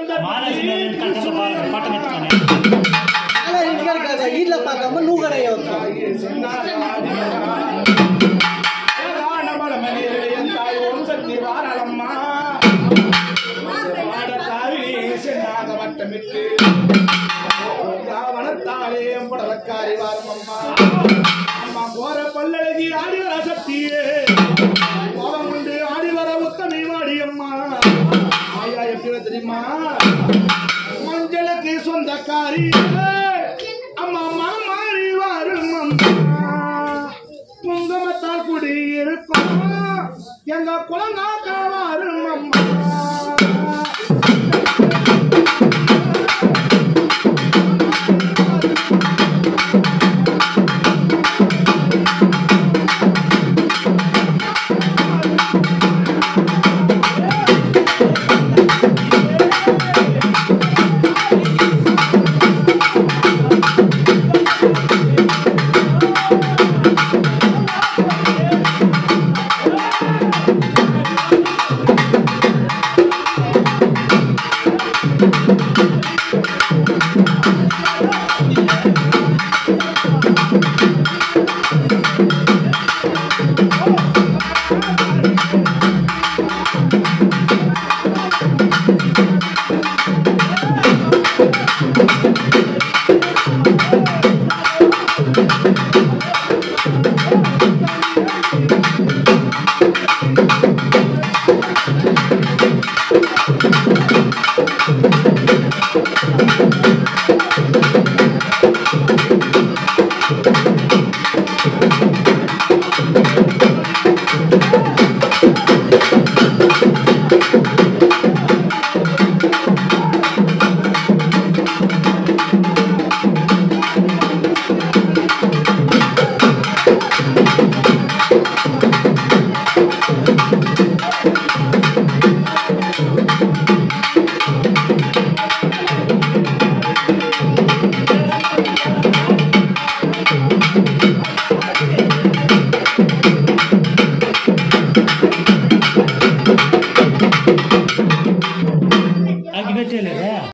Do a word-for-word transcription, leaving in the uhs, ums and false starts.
வீட்டுல பார்க்காம நூகடைய ராவணத்தாலே படலக்காரி வாரம் அம்மா அம்மா போற பல்லழகி ஆடிவர சக்தியே கோபம் உண்டு ஆடிவர உத்தமி வாடி அம்மா ஆயா எப்படி தெரியுமா மஞ்சளுக்கு சொந்தக்காரி அம்மா மாறி வாரும் அம்மா குங்குமத்தால் குடி இருக்கும் எங்க குலங்கார